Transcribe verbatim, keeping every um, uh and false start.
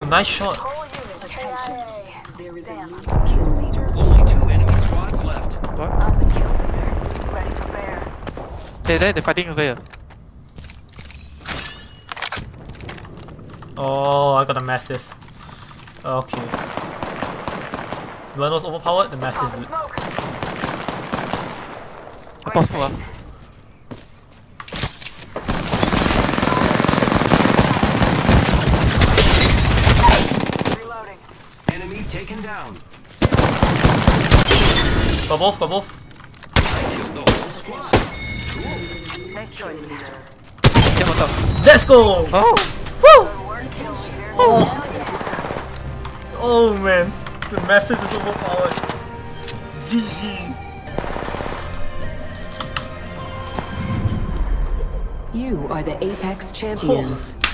Nice shot. There is a new kill leader. Only two enemy squads left. What? I'm the kill leader. Ready for bear. They they they're fighting over here. Oh, I got a Mastiff. Okay. One was overpowered, the Mastiff. Pop smoke. Possible. Ah. Reloading. Enemy taken down. Got both, got both. I killed the whole squad. Nice choice. Jump on top. Let's go! Oh! Woo! Kill leader. Oh. Oh man, the Mastiff is overpowered. G G. You are the Apex champions.